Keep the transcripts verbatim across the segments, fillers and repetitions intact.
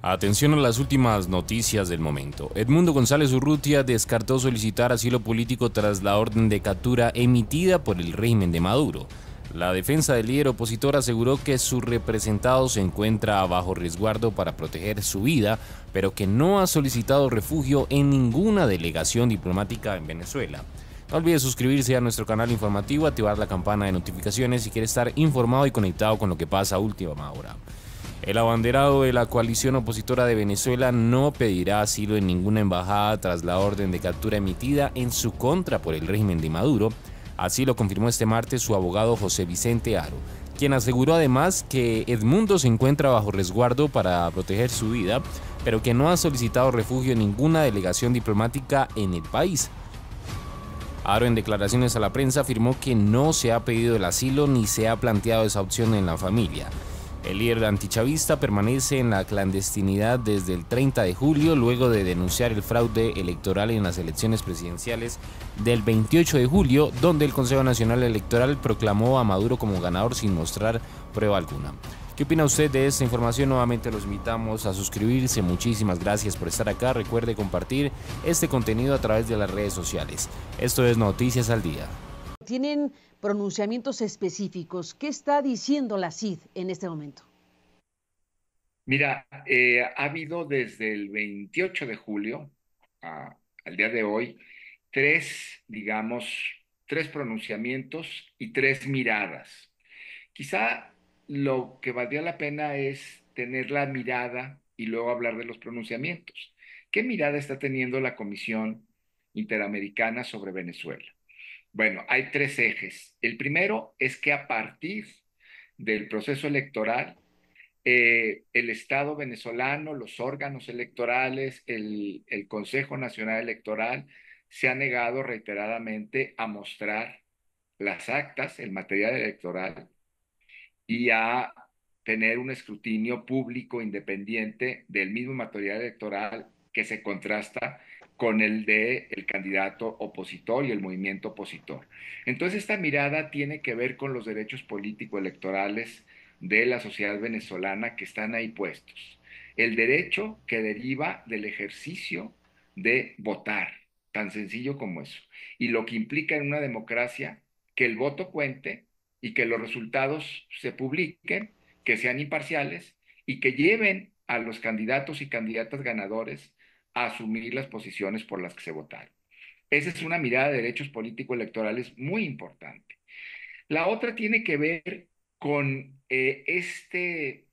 Atención a las últimas noticias del momento. Edmundo González Urrutia descartó solicitar asilo político tras la orden de captura emitida por el régimen de Maduro. La defensa del líder opositor aseguró que su representado se encuentra bajo resguardo para proteger su vida, pero que no ha solicitado refugio en ninguna delegación diplomática en Venezuela. No olvide suscribirse a nuestro canal informativo, activar la campana de notificaciones si quiere estar informado y conectado con lo que pasa a última hora. El abanderado de la coalición opositora de Venezuela no pedirá asilo en ninguna embajada tras la orden de captura emitida en su contra por el régimen de Maduro. Así lo confirmó este martes su abogado José Vicente Haro, quien aseguró además que Edmundo se encuentra bajo resguardo para proteger su vida, pero que no ha solicitado refugio en ninguna delegación diplomática en el país. Haro, en declaraciones a la prensa, afirmó que no se ha pedido el asilo ni se ha planteado esa opción en la familia. El líder antichavista permanece en la clandestinidad desde el treinta de julio, luego de denunciar el fraude electoral en las elecciones presidenciales del veintiocho de julio, donde el Consejo Nacional Electoral proclamó a Maduro como ganador sin mostrar prueba alguna. ¿Qué opina usted de esta información? Nuevamente los invitamos a suscribirse. Muchísimas gracias por estar acá. Recuerde compartir este contenido a través de las redes sociales. Esto es Noticias al Día. Tienen pronunciamientos específicos. ¿Qué está diciendo la C I D en este momento? Mira, eh, ha habido desde el veintiocho de julio a- al día de hoy tres, digamos, tres pronunciamientos y tres miradas. Quizá lo que valdría la pena es tener la mirada y luego hablar de los pronunciamientos. ¿Qué mirada está teniendo la Comisión Interamericana sobre Venezuela? Bueno, hay tres ejes. El primero es que a partir del proceso electoral, eh, el Estado venezolano, los órganos electorales, el, el Consejo Nacional Electoral, se ha negado reiteradamente a mostrar las actas, el material electoral, y a tener un escrutinio público independiente del mismo material electoral que se contrasta con el de el candidato opositor y el movimiento opositor. Entonces, esta mirada tiene que ver con los derechos político-electorales de la sociedad venezolana que están ahí puestos. El derecho que deriva del ejercicio de votar, tan sencillo como eso. Y lo que implica en una democracia que el voto cuente y que los resultados se publiquen, que sean imparciales y que lleven a los candidatos y candidatas ganadores a asumir las posiciones por las que se votaron. Esa es una mirada de derechos político-electorales muy importante. La otra tiene que ver con eh, este,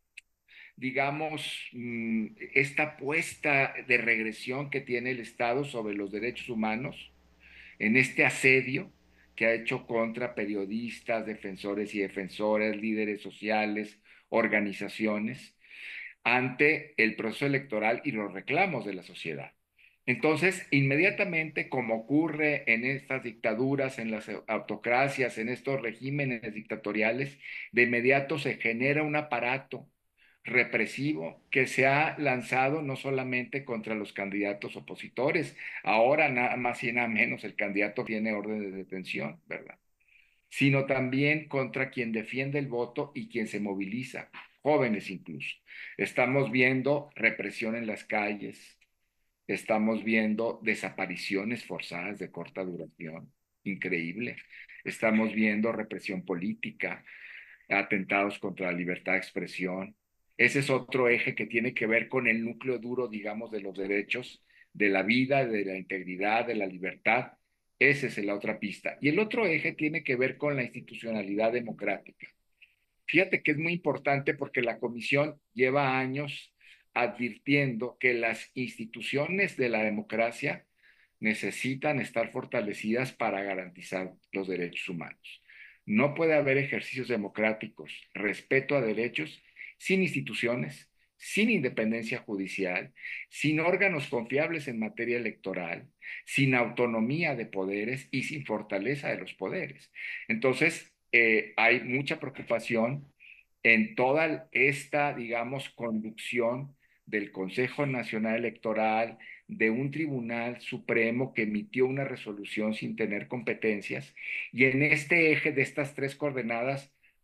digamos, mm, esta apuesta de regresión que tiene el Estado sobre los derechos humanos en este asedio que ha hecho contra periodistas, defensores y defensoras, líderes sociales, organizaciones, ante el proceso electoral y los reclamos de la sociedad. Entonces, inmediatamente, como ocurre en estas dictaduras, en las autocracias, en estos regímenes dictatoriales, de inmediato se genera un aparato represivo que se ha lanzado no solamente contra los candidatos opositores, ahora nada más y nada menos el candidato tiene orden de detención, ¿verdad? Sino también contra quien defiende el voto y quien se moviliza, jóvenes incluso. Estamos viendo represión en las calles, estamos viendo desapariciones forzadas de corta duración, increíble. Estamos viendo represión política, atentados contra la libertad de expresión. Ese es otro eje que tiene que ver con el núcleo duro, digamos, de los derechos de la vida, de la integridad, de la libertad. Esa es la otra pista. Y el otro eje tiene que ver con la institucionalidad democrática. Fíjate que es muy importante porque la Comisión lleva años advirtiendo que las instituciones de la democracia necesitan estar fortalecidas para garantizar los derechos humanos. No puede haber ejercicios democráticos, respeto a derechos, sin instituciones, sin independencia judicial, sin órganos confiables en materia electoral, sin autonomía de poderes y sin fortaleza de los poderes. Entonces, eh, hay mucha preocupación en toda esta, digamos, conducción del Consejo Nacional Electoral, de un tribunal supremo que emitió una resolución sin tener competencias, y en este eje de estas tres coordenadas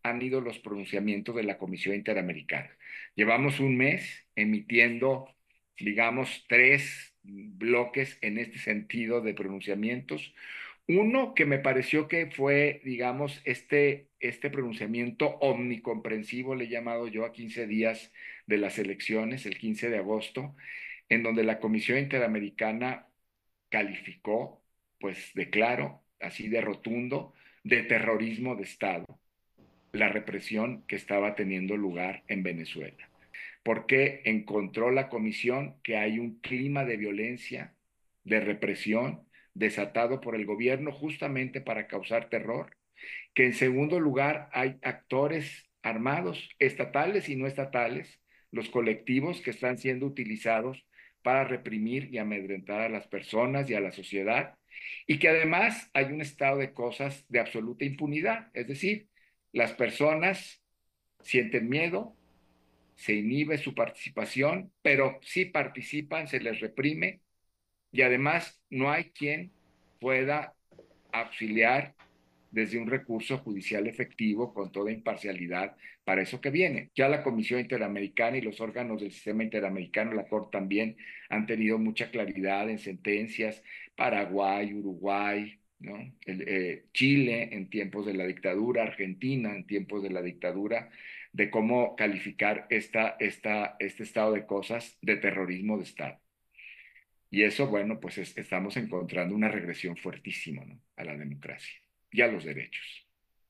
han ido los pronunciamientos de la Comisión Interamericana. Llevamos un mes emitiendo, digamos, tres bloques en este sentido de pronunciamientos. Uno que me pareció que fue, digamos, este, este pronunciamiento omnicomprensivo, le he llamado yo, a quince días de las elecciones, el quince de agosto, en donde la Comisión Interamericana calificó, pues de claro, así de rotundo, de terrorismo de Estado la represión que estaba teniendo lugar en Venezuela. Porque encontró la comisión que hay un clima de violencia, de represión, desatado por el gobierno justamente para causar terror, que en segundo lugar hay actores armados, estatales y no estatales, los colectivos que están siendo utilizados para reprimir y amedrentar a las personas y a la sociedad, y que además hay un estado de cosas de absoluta impunidad, es decir, las personas sienten miedo, se inhibe su participación, pero si participan, se les reprime, y además no hay quien pueda auxiliar desde un recurso judicial efectivo con toda imparcialidad para eso que viene. Ya la Comisión Interamericana y los órganos del sistema interamericano, la Corte también, han tenido mucha claridad en sentencias, Paraguay, Uruguay, ¿no? El, eh, Chile en tiempos de la dictadura, Argentina en tiempos de la dictadura, de cómo calificar esta, esta, este estado de cosas de terrorismo de Estado. Y eso, bueno, pues es, estamos encontrando una regresión fuertísima, ¿no?, a la democracia y a los derechos.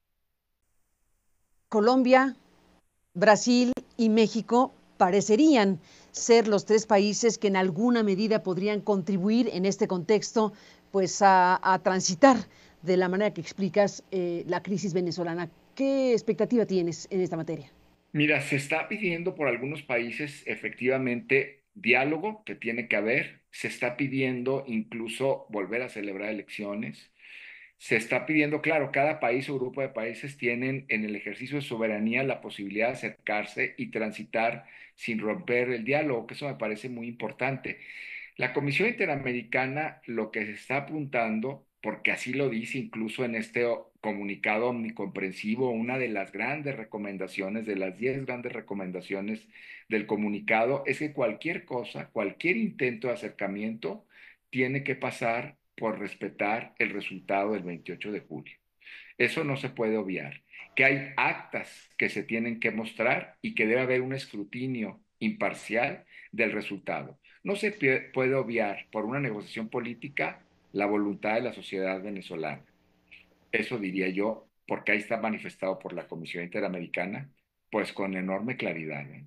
Colombia, Brasil y México parecerían ser los tres países que en alguna medida podrían contribuir en este contexto pues a, a transitar de la manera que explicas eh, la crisis venezolana. ¿Qué expectativa tienes en esta materia? Mira, se está pidiendo por algunos países efectivamente diálogo, que tiene que haber, se está pidiendo incluso volver a celebrar elecciones, se está pidiendo, claro, cada país o grupo de países tienen en el ejercicio de soberanía la posibilidad de acercarse y transitar sin romper el diálogo, que eso me parece muy importante. La Comisión Interamericana lo que se está apuntando, porque así lo dice incluso en este comunicado omnicomprensivo, una de las grandes recomendaciones, de las diez grandes recomendaciones del comunicado, es que cualquier cosa, cualquier intento de acercamiento tiene que pasar por respetar el resultado del veintiocho de julio. Eso no se puede obviar. Que hay actas que se tienen que mostrar y que debe haber un escrutinio imparcial del resultado. No se puede obviar por una negociación política la voluntad de la sociedad venezolana. Eso diría yo, porque ahí está manifestado por la Comisión Interamericana, pues con enorme claridad, ¿eh?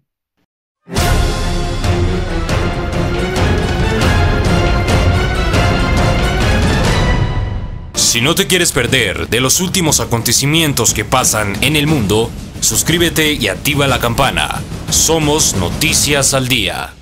Si no te quieres perder de los últimos acontecimientos que pasan en el mundo, suscríbete y activa la campana. Somos Noticias al Día.